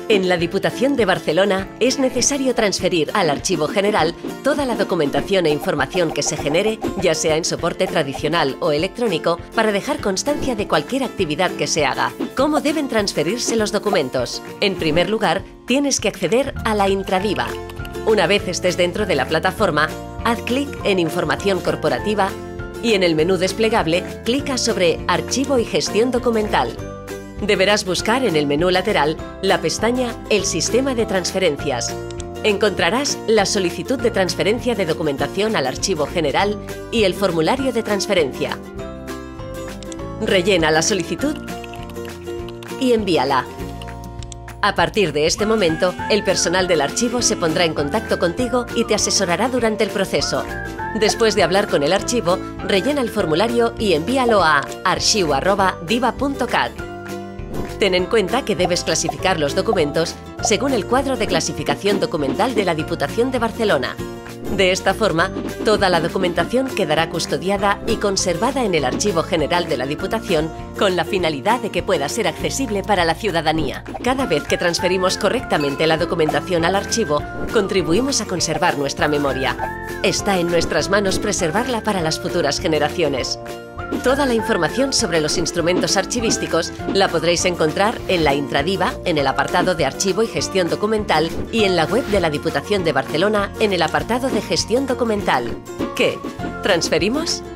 En la Diputación de Barcelona es necesario transferir al Archivo General toda la documentación e información que se genere, ya sea en soporte tradicional o electrónico, para dejar constancia de cualquier actividad que se haga. ¿Cómo deben transferirse los documentos? En primer lugar, tienes que acceder a la Intradiva. Una vez estés dentro de la plataforma, haz clic en Información corporativa y en el menú desplegable, clica sobre Archivo y Gestión documental. Deberás buscar en el menú lateral la pestaña El sistema de transferencias. Encontrarás la solicitud de transferencia de documentación al Archivo General y el formulario de transferencia. Rellena la solicitud y envíala. A partir de este momento, el personal del archivo se pondrá en contacto contigo y te asesorará durante el proceso. Después de hablar con el archivo, rellena el formulario y envíalo a archiu@diva.cat. Ten en cuenta que debes clasificar los documentos según el cuadro de clasificación documental de la Diputación de Barcelona. De esta forma, toda la documentación quedará custodiada y conservada en el Archivo General de la Diputación con la finalidad de que pueda ser accesible para la ciudadanía. Cada vez que transferimos correctamente la documentación al archivo, contribuimos a conservar nuestra memoria. Está en nuestras manos preservarla para las futuras generaciones. Toda la información sobre los instrumentos archivísticos la podréis encontrar en la Intradiva, en el apartado de Archivo y Gestión documental, y en la web de la Diputación de Barcelona, en el apartado de Gestión documental. ¿Qué? ¿Transferimos?